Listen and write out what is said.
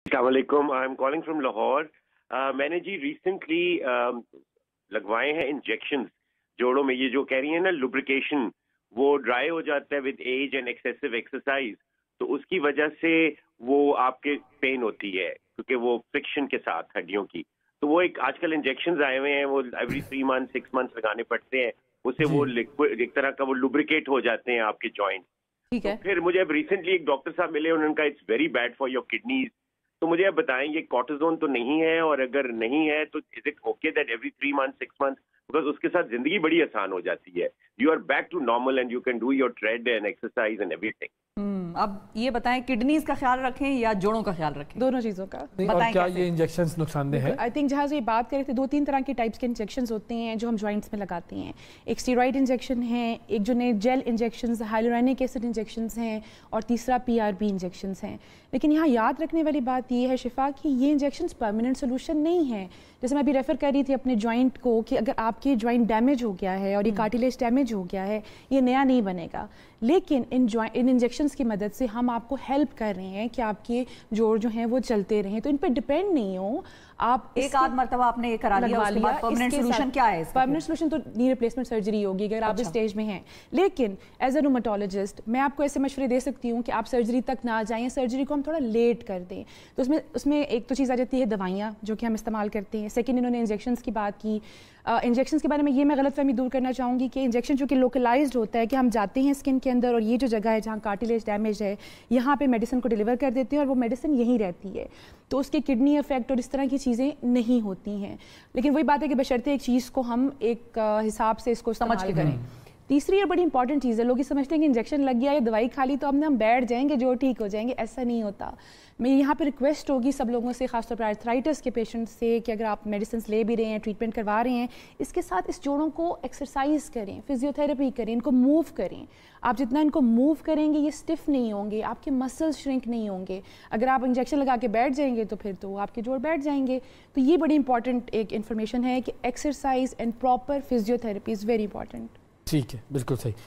अस्सलाम वालेकुम, I am calling from Lahore. मैंने जी रिसेंटली लगवाए हैं इंजेक्शंस जोड़ों में। ये जो कह रही है ना लुब्रिकेशन, वो ड्राई हो जाता है with age and excessive exercise, तो उसकी वजह से वो आपके पेन होती है क्योंकि वो फ्रिक्शन के साथ हड्डियों की। तो वो एक आजकल इंजेक्शंस आए हुए हैं, वो एवरी 3 मंथ 6 मंथ्स लगाने पड़ते हैं। उससे वो लिक्विड एक तरह का वो लुब्रिकेट हो जाते हैं आपके जॉइंट। ठीक है। तो फिर मुझे अब रिसेंटली एक डॉक्टर साहब मिले, उन्होंने कहा it's very bad for your kidneys. तो मुझे अब बताएं, ये कॉर्टिजोन तो नहीं है, और अगर नहीं है तो is it okay that every 3 month 6 month, because उसके साथ जिंदगी बड़ी आसान हो जाती है। You are back to normal and you can do your trade and exercise and everything. अब ये बताएं, किडनीज का ख्याल रखें या जोड़ों का ख्याल रखें? दोनों चीज़ों का। बताएं क्या कैसे? ये इंजेक्शंस नुकसानदेह है? आई थिंक जहाँ से ये बात करें थे, 2-3 तरह के टाइप्स के इंजेक्शंस होते हैं जो हम जॉइंट्स में लगाते हैं। एक स्टेरॉइड इंजेक्शन है, एक जो ने gel injections hyaluronic acid injections हैं, और तीसरा PRP इंजेक्शंस हैं। लेकिन यहाँ याद रखने वाली बात ये है शिफा कि ये इंजेक्शंस परमानेंट सोल्यूशन नहीं है। जैसे मैं अभी रेफ़र कर रही थी अपने जॉइंट को कि अगर आपकी जॉइंट डैमेज हो गया है और ये कार्टिलेज डैमेज हो गया है, ये नया नहीं बनेगा। लेकिन इन इंजेक्शंस की मदद से हम आपको हेल्प कर रहे हैं कि आपके जोड़ जो हैं वो चलते रहें। तो इन पर डिपेंड नहीं हो आप। एक आध मरतबा आपने ये करा लिया, उसके बाद परमानेंट सोल्यूशन क्या है? परमानेंट सोल्यूशन तो नी रिप्लेसमेंट सर्जरी होगी अगर आप इस स्टेज में हैं। लेकिन एज अ रूमेटोलॉजिस्ट मैं आपको ऐसे मशवरे दे सकती हूँ कि आप सर्जरी तक ना जाएं, सर्जरी को हम थोड़ा लेट कर दें। तो उसमें एक तो चीज़ आ जाती है दवाइयाँ जो कि हम इस्तेमाल करते हैं। सेकेंड, इन्होंने इंजेक्शंस की बात की। इंजेक्शंस के बारे में ये मैं गलतफहमी दूर करना चाहूँगी कि इंजेक्शन जो कि लोकलाइज्ड होता है कि हम जाते हैं स्किन के अंदर और ये जो जगह है जहाँ कार्टिलेज डैमेज है, यहाँ पे मेडिसिन को डिलीवर कर देते हैं और वो मेडिसिन यहीं रहती है, तो उसके किडनी इफेक्ट और इस तरह की चीज़ें नहीं होती हैं। लेकिन वही बात है कि बशर्ते एक चीज़ को हम एक हिसाब से इसको समझ के करें। तीसरी और बड़ी इंपॉर्टेंट चीज़ है, लोग ये समझते हैं कि इंजेक्शन लग गया या दवाई खा ली तो हम बैठ जाएंगे, जो ठीक हो जाएंगे। ऐसा नहीं होता। मैं यहाँ पे रिक्वेस्ट होगी सब लोगों से, खासतौर पर आर्थराइटिस के पेशेंट्स से, कि अगर आप मेडिसिन ले भी रहे हैं, ट्रीटमेंट करवा रहे हैं, इसके साथ इस जोड़ों को एक्सरसाइज करें, फिजियोथेरेपी करें, इनको मूव करें। आप जितना इनको मूव करेंगे ये स्टिफ नहीं होंगे, आपके मसल्स श्रिंक नहीं होंगे। अगर आप इंजेक्शन लगा के बैठ जाएंगे तो फिर तो आपके जोड़ बैठ जाएंगे। तो ये बड़ी इंपॉर्टेंट एक इन्फॉर्मेशन है कि exercise and proper physiotherapy is very important. ठीक है, बिल्कुल सही।